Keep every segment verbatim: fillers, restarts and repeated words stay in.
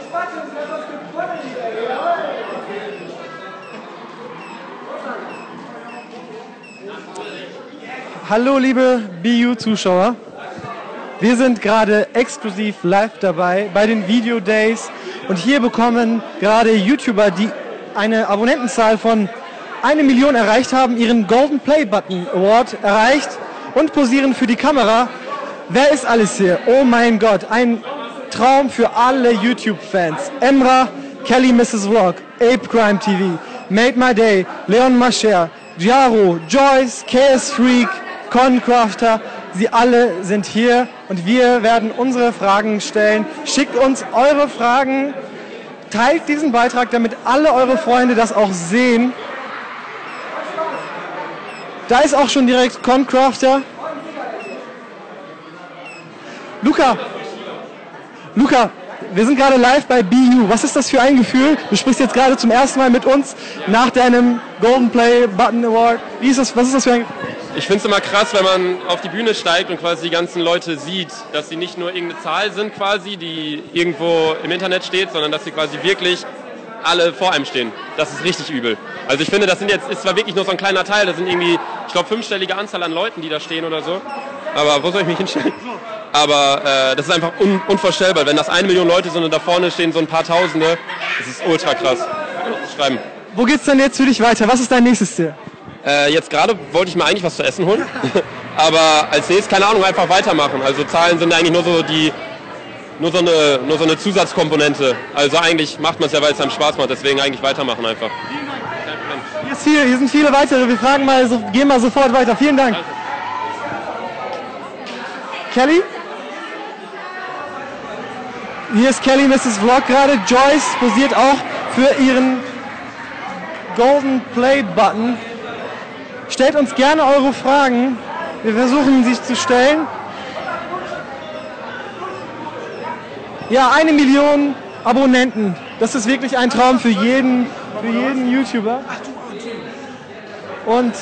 Hallo liebe B U-Zuschauer, wir sind gerade exklusiv live dabei bei den Video Days und hier bekommen gerade YouTuber, die eine Abonnentenzahl von eine Million erreicht haben, ihren Golden Play Button Award erreicht und posieren für die Kamera. Wer ist alles hier? Oh mein Gott, ein Traum für alle YouTube-Fans. Emra, Kelly Misses Vlog, Ape Crime T V, Made My Day, Leon Mascher, Jaro, Joyce, K S Freak, Concrafter, sie alle sind hier und wir werden unsere Fragen stellen. Schickt uns eure Fragen, teilt diesen Beitrag, damit alle eure Freunde das auch sehen. Da ist auch schon direkt Concrafter. Luca, Luca, wir sind gerade live bei B U. Was ist das für ein Gefühl? Du sprichst jetzt gerade zum ersten Mal mit uns nach deinem Golden Play Button Award. Wie ist das, was ist das für ein Gefühl? Ich finde es immer krass, wenn man auf die Bühne steigt und quasi die ganzen Leute sieht, dass sie nicht nur irgendeine Zahl sind quasi, die irgendwo im Internet steht, sondern dass sie quasi wirklich alle vor einem stehen. Das ist richtig übel. Also ich finde, das sind jetzt, ist zwar wirklich nur so ein kleiner Teil, das sind irgendwie, ich glaube, fünfstellige Anzahl an Leuten, die da stehen oder so. Aber wo soll ich mich hinstellen? Aber äh, das ist einfach un unvorstellbar. Wenn das eine Million Leute sind und da vorne stehen so ein paar Tausende, das ist ultra krass. Schreiben. Wo geht's denn jetzt für dich weiter? Was ist dein nächstes Ziel? Äh, jetzt gerade wollte ich mir eigentlich was zu essen holen, aber als nächstes, keine Ahnung, einfach weitermachen. Also Zahlen sind eigentlich nur so die, nur so eine, nur so eine Zusatzkomponente. Also eigentlich macht man es ja, weil es einem Spaß macht, deswegen eigentlich weitermachen einfach. Hier, ist viel, hier sind viele weitere, wir fragen mal, so, gehen mal sofort weiter. Vielen Dank. Kelly? Hier ist Kelly Misses Vlog gerade. Joyce posiert auch für ihren Golden Play Button. Stellt uns gerne eure Fragen. Wir versuchen sie zu stellen. Ja, eine Million Abonnenten. Das ist wirklich ein Traum für jeden, für jeden YouTuber. Und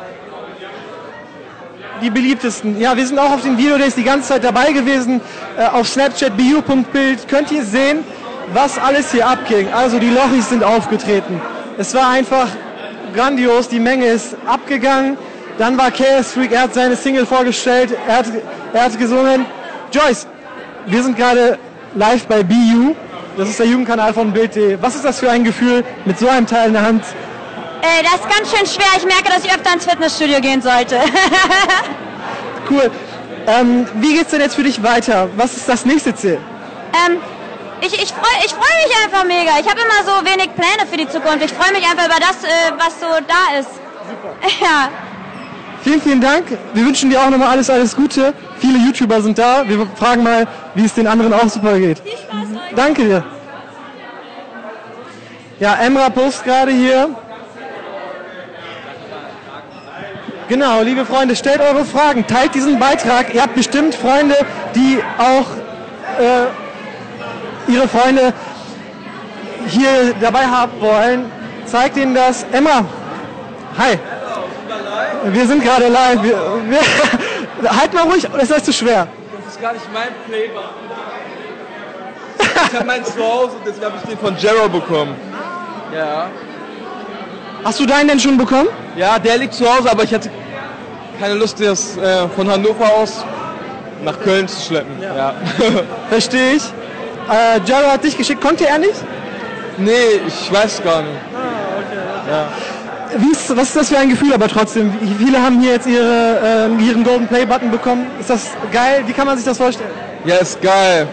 die beliebtesten. Ja, wir sind auch auf den Video Days die ganze Zeit dabei gewesen. Äh, auf Snapchat b u punkt bild könnt ihr sehen, was alles hier abging. Also die Lochis sind aufgetreten. Es war einfach grandios, die Menge ist abgegangen. Dann war K S Freak, er hat seine Single vorgestellt, er hat, er hat gesungen. Joyce, wir sind gerade live bei B U, das ist der Jugendkanal von Bild punkt de. Was ist das für ein Gefühl mit so einem Teil in der Hand? Äh, das ist ganz schön schwer, ich merke, dass ich öfter ins Fitnessstudio gehen sollte. Cool. Ähm, wie geht's denn jetzt für dich weiter? Was ist das nächste Ziel? Ähm, Ich, ich freue ich freu mich einfach mega. Ich habe immer so wenig Pläne für die Zukunft. Ich freue mich einfach über das, äh, was so da ist. Super. Ja. Vielen, vielen Dank. Wir wünschen dir auch nochmal alles, alles Gute. Viele YouTuber sind da. Wir fragen mal, wie es den anderen auch super geht. Viel Spaß euch. Danke dir. Ja, Emra postet gerade hier. Genau, liebe Freunde, stellt eure Fragen. Teilt diesen Beitrag. Ihr habt bestimmt Freunde, die auch Äh, ihre Freunde hier dabei haben wollen. Zeigt ihnen das. Emma, hi. Wir sind gerade live. Wir, wir, halt mal ruhig, ist das zu schwer? Das ist gar nicht mein Playbutton. Ich habe meinen zu Hause, deswegen habe ich den von Jaro bekommen. Ja. Hast du deinen denn schon bekommen? Ja, der liegt zu Hause, aber ich hatte keine Lust, das äh, von Hannover aus nach Köln zu schleppen. Ja. Ja. Verstehe ich. Äh, Jaro hat dich geschickt, konnte er nicht? Nee, ich weiß gar nicht. Ah, okay. Ja. Wie ist, was ist das für ein Gefühl aber trotzdem? Wie viele haben hier jetzt ihre, äh, ihren Golden Play Button bekommen? Ist das geil? Wie kann man sich das vorstellen? Ja, ist geil.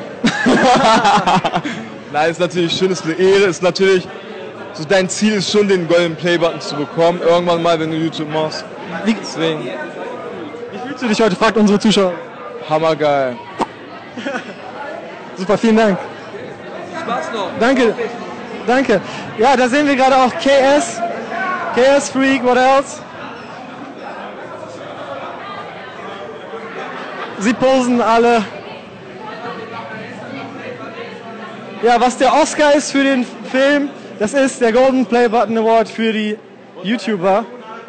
Nein, ist natürlich schön, ist eine Ehre, ist natürlich, so dein Ziel ist schon, den Golden Play Button zu bekommen, irgendwann mal, wenn du YouTube machst. Wie, Deswegen. Wie fühlst du dich heute? Fragt unsere Zuschauer. Hammergeil. Super, vielen Dank. Spaß noch. Danke. Danke. Ja, da sehen wir gerade auch K S. K S Freak, what else? Sie posen alle. Ja, was der Oscar ist für den Film, das ist der Golden Play Button Award für die YouTuber.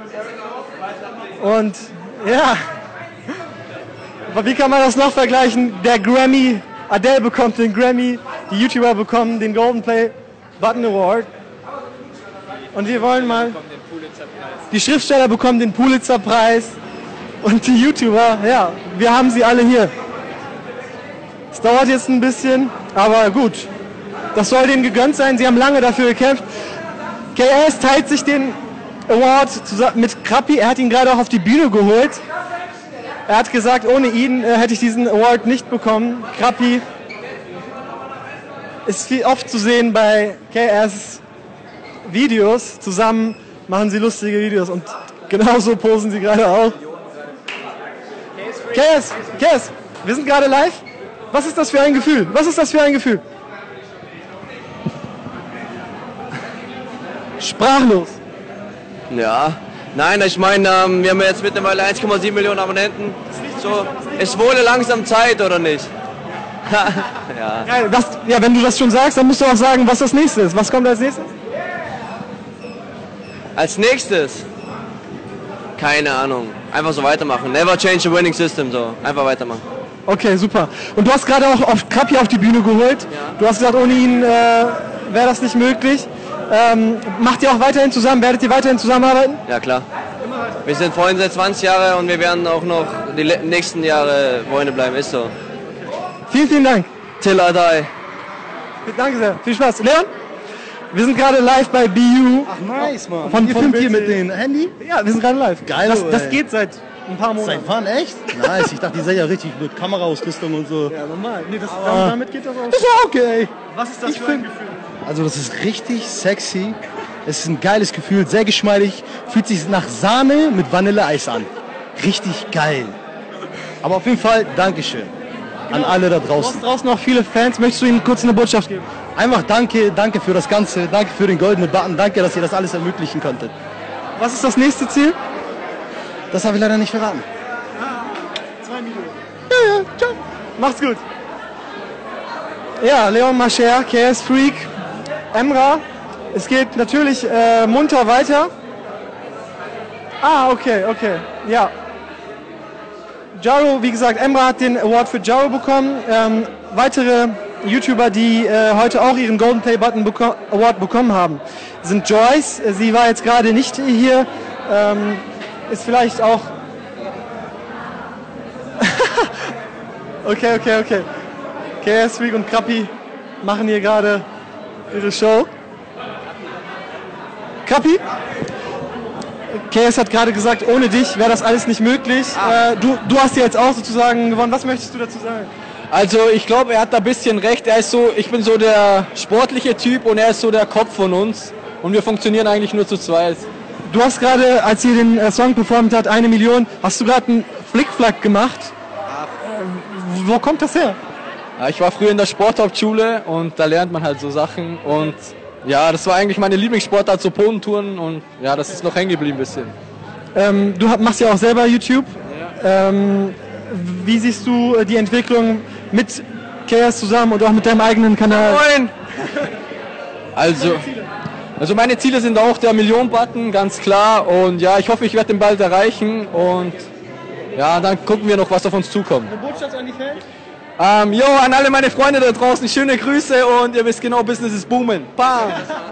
Und ja, aber wie kann man das noch vergleichen? Der Grammy, Adele bekommt den Grammy, Die YouTuber bekommen den Golden Play Button Award. Und wir wollen mal... Die Schriftsteller bekommen den Pulitzer-Preis. Und die YouTuber, ja, wir haben sie alle hier. Es dauert jetzt ein bisschen, aber gut. Das soll denen gegönnt sein. Sie haben lange dafür gekämpft. K S teilt sich den Award mit Krappi. Er hat ihn gerade auch auf die Bühne geholt. Er hat gesagt, ohne ihn äh, hätte ich diesen Award nicht bekommen. Krappi ist viel oft zu sehen bei K S Videos. Zusammen machen sie lustige Videos und genauso posen sie gerade auch. K S, K S, wir sind gerade live. Was ist das für ein Gefühl? Was ist das für ein Gefühl? Sprachlos. Ja, nein, ich meine, ähm, wir haben jetzt mittlerweile eins Komma sieben Millionen Abonnenten. So, es wurde langsam Zeit, oder nicht? Ja. Ja, das, ja, wenn du das schon sagst, dann musst du auch sagen, was das nächste ist. Was kommt als nächstes? Als nächstes? Keine Ahnung. Einfach so weitermachen. Never change the winning system, so. Einfach weitermachen. Okay, super. Und du hast gerade auch auf Krappi auf die Bühne geholt. Ja. Du hast gesagt, ohne ihn äh, wäre das nicht möglich. Ähm, macht ihr auch weiterhin zusammen? Werdet ihr weiterhin zusammenarbeiten? Ja, klar. Wir sind Freunde seit zwanzig Jahren und wir werden auch noch die nächsten Jahre Freunde bleiben, ist so. Vielen, vielen Dank. Till I die. Danke sehr. Viel Spaß. Leon, wir sind gerade live bei B U. Ach, nice, Mann. Von, ihr von filmt hier Bild- mit dem Handy? Ja, wir sind gerade live. Geil, Das, das ey. geht seit ein paar Monaten. Seit wann, echt? Nice, ich dachte, ihr seid ja richtig mit Kameraausrüstung und so. Ja, normal. Nee, das, Ah. damit geht das auch. Ist ja okay. Was ist das Ich für ein find- Gefühl? Also das ist richtig sexy. Es ist ein geiles Gefühl, sehr geschmeidig. Fühlt sich nach Sahne mit Vanilleeis an. Richtig geil. Aber auf jeden Fall, Dankeschön an alle da Du draußen. hast draußen auch viele Fans. Möchtest du ihnen kurz eine Botschaft geben? Einfach danke, danke für das Ganze. Danke für den goldenen Button. Danke, dass ihr das alles ermöglichen konntet. Was ist das nächste Ziel? Das habe ich leider nicht verraten. Zwei Millionen. Ja, ja, ciao. Macht's gut. Ja, Leon Mascher, K S Freak, Emra. Es geht natürlich äh, munter weiter. Ah, okay, okay. Ja. Jaro, wie gesagt, Emra hat den Award für Jaro bekommen. Ähm, weitere YouTuber, die äh, heute auch ihren Golden Play Button beko- Award bekommen haben, sind Joyce. Sie war jetzt gerade nicht hier. Ähm, ist vielleicht auch... okay, okay, okay. K S Freak und Krappi machen hier gerade ihre Show. Krappi? K S hat gerade gesagt, ohne dich wäre das alles nicht möglich. Äh, du, du hast ja jetzt auch sozusagen gewonnen. Was möchtest du dazu sagen? Also ich glaube, er hat da ein bisschen recht. Er ist so, ich bin so der sportliche Typ und er ist so der Kopf von uns. Und wir funktionieren eigentlich nur zu zweit. Du hast gerade, als ihr den äh, Song performt hat, eine Million, hast du gerade einen Flickflack gemacht. Äh, wo kommt das her? Ja, ich war früher in der Sporthauptschule und da lernt man halt so Sachen. Und ja, das war eigentlich meine Lieblingssportart, so Bodentouren. Und ja, das ist noch hängen geblieben ein bisschen. Ähm, du hab- machst ja auch selber YouTube. Ähm, wie siehst du äh, die Entwicklung mit K S zusammen und auch mit deinem eigenen Kanal? Moin! Also, also meine Ziele sind auch der Million-Button, ganz klar. Und ja, ich hoffe, ich werde den bald erreichen. Und ja, dann gucken wir noch, was auf uns zukommt. Eine Botschaft an die Fans? Ähm, yo, an alle meine Freunde da draußen, schöne Grüße und ihr wisst genau, Business ist boomen. Bam!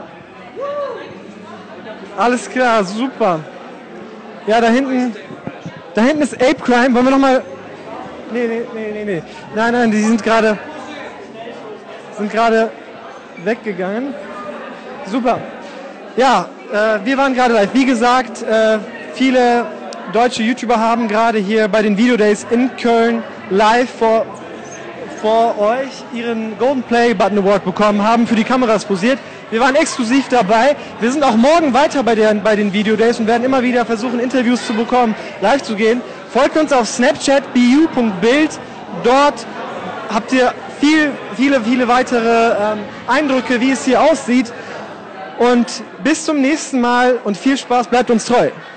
Alles klar, super. Ja, da hinten, da hinten ist Ape Crime. Wollen wir noch mal? Nee, nee, nee, nee, nee. Nein, nein, die sind gerade, sind gerade weggegangen. Super. Ja, äh, wir waren gerade live. Wie gesagt, äh, viele deutsche YouTuber haben gerade hier bei den Video Days in Köln live vor vor euch ihren Golden Play Button Award bekommen, haben für die Kameras posiert. Wir waren exklusiv dabei. Wir sind auch morgen weiter bei, der, bei den Video Days und werden immer wieder versuchen, Interviews zu bekommen, live zu gehen. Folgt uns auf Snapchat, b u punkt bild. Dort habt ihr viel, viele, viele weitere ähm, Eindrücke, wie es hier aussieht. Und bis zum nächsten Mal und viel Spaß, bleibt uns treu.